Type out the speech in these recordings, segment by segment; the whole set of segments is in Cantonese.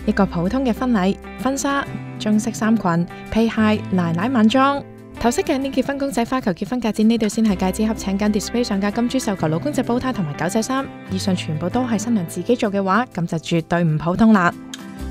一個普通嘅婚禮，婚紗、中式衫裙、皮鞋、奶奶晚裝。頭飾嘅呢結婚公仔花球結婚戒指呢對先係戒指盒，請緊 display 上架金珠繡球老公仔煲呔同埋狗仔衫。以上全部都係新娘自己做嘅話，咁就絕對唔普通啦。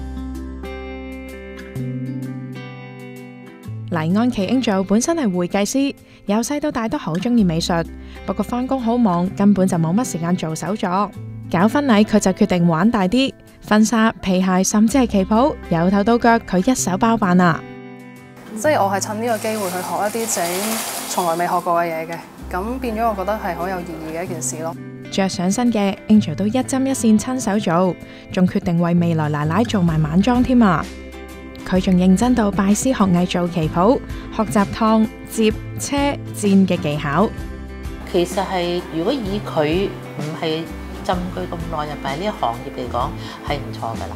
黎安琪 Angel 本身係會計師，由細到大都好中意美術，不過返工好忙，根本就冇乜時間做手作。搞婚禮佢就決定玩大啲，婚紗、皮鞋甚至係旗袍，由頭到腳佢一手包辦啊！ 即係我係趁呢個機會去學一啲自己從來未學過嘅嘢嘅，咁變咗我覺得係好有意義嘅一件事咯。 着上身嘅 Angel 都一針一線親手做，仲決定為未來奶奶做埋晚裝添啊！佢仲認真到拜師學藝做旗袍，學習燙、接、車、氈嘅技巧。 其實係如果以佢唔係浸佢咁耐入嚟呢個行業嚟講，係唔錯㗎啦。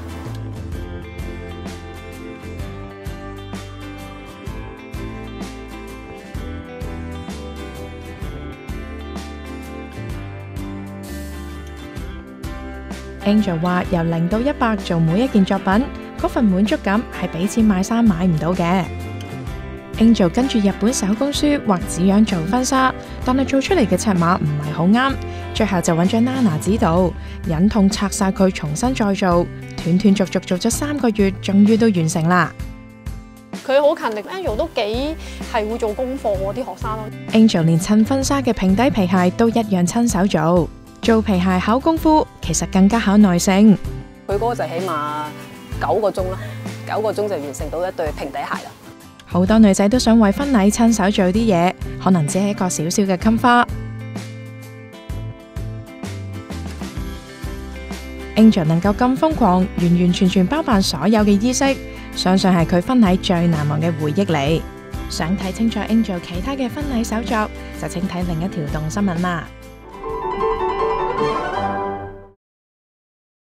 Angel 話由0到100做每一件作品，嗰份滿足感係俾錢買衫買唔到嘅。Angel 跟住日本手工書畫紙樣做婚紗，但係做出嚟嘅尺碼唔係好啱，最後就揾咗 Nana 指導，忍痛拆晒佢重新再做，斷斷續續做咗3個月，終於都完成啦。 佢好勤力 ，Angel 都幾係會做功課喎啲學生咯。 Angel 連襯婚紗嘅平底皮鞋都一樣親手做。做皮鞋考功夫，其實更加考耐性。 佢嗰個就起碼9個鐘啦，9個鐘就完成到一對平底鞋啦。 好多女仔都想為婚禮親手做啲嘢，可能只係一個小小嘅襟花。Angel 能夠咁瘋狂，完完全全包辦所有嘅衣飾，相信係佢婚禮最難忘嘅回憶嚟。想睇清楚 Angel 其他嘅婚禮手作，就請睇另一條動新聞啦。